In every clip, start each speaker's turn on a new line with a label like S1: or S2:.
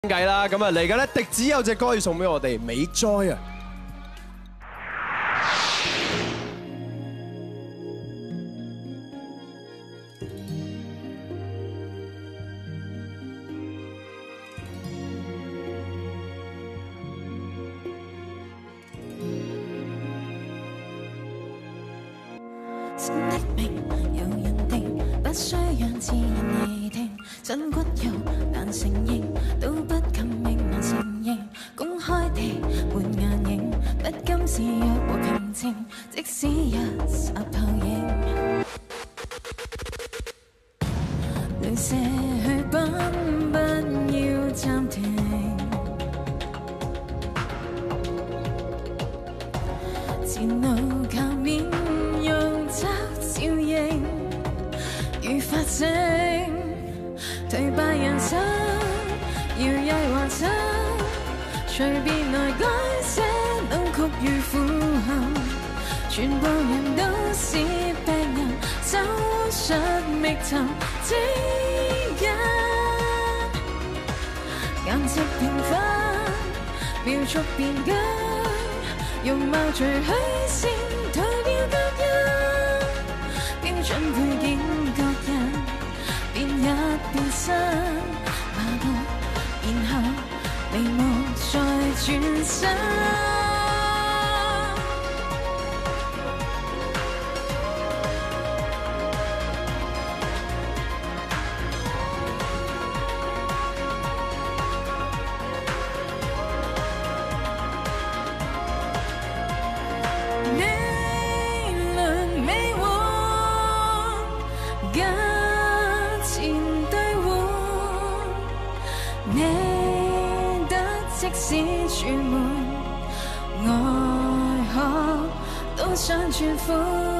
S1: 計啦，咁啊嚟緊咧，迪子有隻歌要送俾我哋美哉啊！
S2: 真的明，有人定，不需讓自然釐定。真骨肉難承認，都不敢明難承認。公開地換眼影，不甘示弱和平靜，即使一霎投影。雷射去奔，不要暫停。前路靠面用找照應，如發聲，頹敗人生，搖曳幻想，隨便來改寫扭曲與苦恨，全部人都是病人，走出覓尋指引，顏值平凡，描述變更。容貌隨虛線，退掉隔音，標準配件各人，變一變身，麻木，然後眉目再轉身。想轉苦，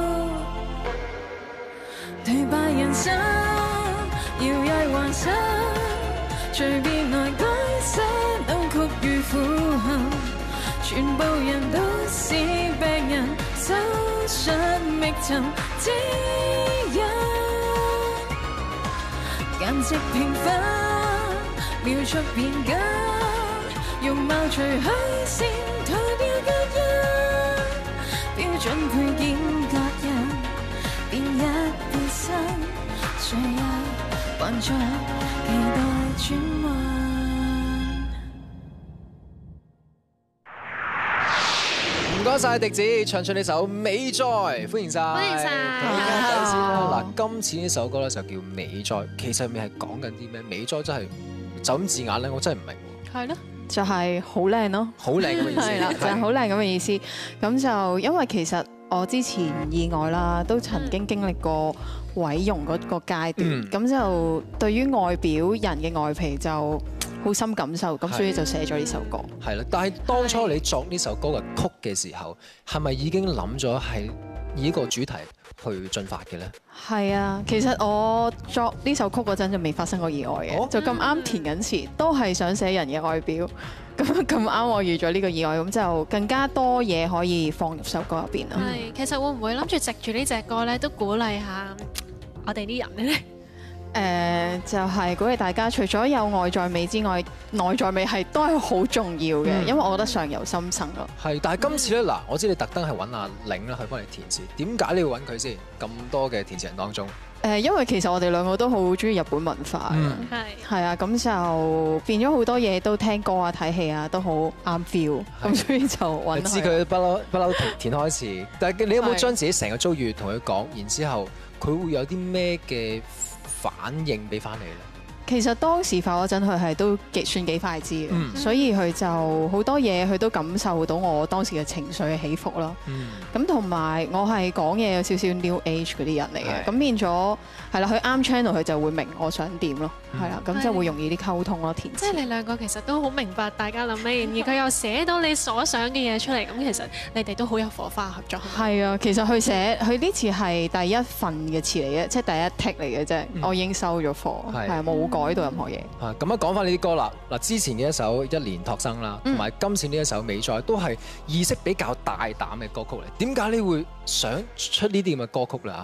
S2: 頹敗人生，搖曳幻想，隨便來改寫扭曲與苦恨，全部人都是病人，走出覓尋指引，顏值平凡，描述變更，容貌隨虛線，退掉隔音。標準配件各人，變一變身，誰又還在期待轉運？
S3: 唔該晒迪子唱出呢首《美哉》，歡迎晒。
S4: 歡迎晒。
S3: 嗱，今次呢首歌咧就叫《美哉》，其實咪係講緊啲咩？美哉真係就咁字眼咧，我真係唔明。
S4: 係咯。
S5: 就係好靚咯，
S3: 好靚咁嘅意思，
S5: 係啦，就係好靚咁嘅意思。咁就因為其實我之前意外啦，都曾經經歷過毀容嗰個階段，咁就對於外表人嘅外皮就好深感受，咁所以就寫咗呢首歌。
S3: 係啦，但係當初你作呢首歌嘅曲嘅時候，係咪已經諗咗係以呢個主題去進發嘅咧？
S5: 係啊，其實我作呢首曲嗰陣就未發生過意外嘅，就咁啱填緊詞，都係想寫人嘅外表，咁啱我遇咗呢個意外，咁就更加多嘢可以放入首歌入邊咯。
S4: 係，其實會唔會諗住藉住呢隻歌咧，都鼓勵下我哋啲人咧？
S5: 就係鼓勵大家，除咗有外在美之外，內在美係都係好重要嘅，因為我覺得相由心生咯。
S3: 係，但係今次咧嗱，我知你特登係揾阿玲啦去幫你填詞，點解你要揾佢先？咁多嘅填詞人當中，
S5: 因為其實我哋兩個都好中意日本文化嘅，係啊，咁就變咗好多嘢都聽歌啊、睇戲啊，都好啱 feel，咁所以就揾佢。
S3: 你知佢不嬲填開詞，但係你有冇將自己成個遭遇同佢講，然之後佢會有啲咩嘅反應俾翻你咧？
S5: 其實當時發嗰陣，佢係都算幾快知嘅，所以佢就好多嘢，佢都感受到我當時嘅情緒嘅起伏咯。咁同埋我係講嘢有少少 new age 嗰啲人嚟嘅，咁變咗係啦，佢啱 channel 佢就會明我想點咯，係啦，咁就會容易啲溝通咯，填詞。
S4: 即係你兩個其實都好明白大家諗咩，而佢又寫到你所想嘅嘢出嚟，咁其實你哋都好有火花合作。
S5: 係啊，其實佢呢次係第一份嘅詞嚟嘅，即係第一 take 嚟嘅啫，我已經收咗貨，係啊，冇改到任何嘢。
S3: 咁樣講翻呢啲歌啦，嗱，之前嘅一首《一年托生》啦，同埋今次呢一首《美哉》都係意識比較大膽嘅歌曲嚟。點解你會想出呢啲咁嘅歌曲啦？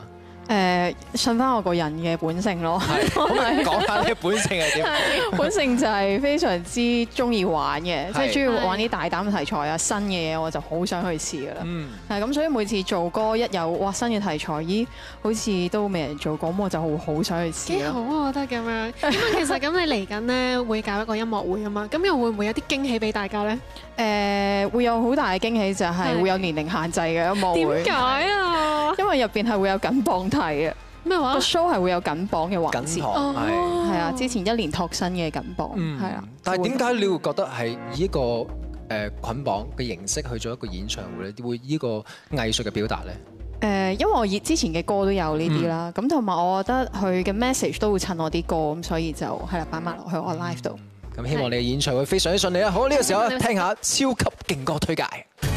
S5: 信翻我個人嘅本性咯，
S3: 可唔可以講下你本性係點？
S5: 本性就係非常之中意玩嘅，即係中意玩啲大膽題材啊、新嘅嘢，我就好想去試噶啦。係咁，所以每次做歌一有哇新嘅題材，咦好似都未人做過，咁我就好想去試。
S4: 幾好啊，我覺得咁樣。咁啊，其實咁你嚟緊咧會搞一個音樂會啊嘛，咁又會唔會有啲驚喜俾大家咧？
S5: 會有好大嘅驚喜，就係會有年齡限制嘅音樂會。
S4: 點解啊？
S5: 因為入邊係會有緊磅題嘅。
S4: 咩話？
S5: 個 show 係會有緊磅嘅環節，
S3: 係
S5: 啊，之前1年托新嘅緊磅，係啊。
S3: 但係點解你會覺得係以一個捆綁嘅形式去做一個演唱會咧？會呢個藝術嘅表達咧？
S5: 因為我之前嘅歌都有呢啲啦，咁同埋我覺得佢嘅 message 都會襯我啲歌，咁所以就係啦，擺埋落去我 live 度。
S3: 咁希望你嘅演唱會非常之順利啦！好，呢個時候聽下超級勁歌推介。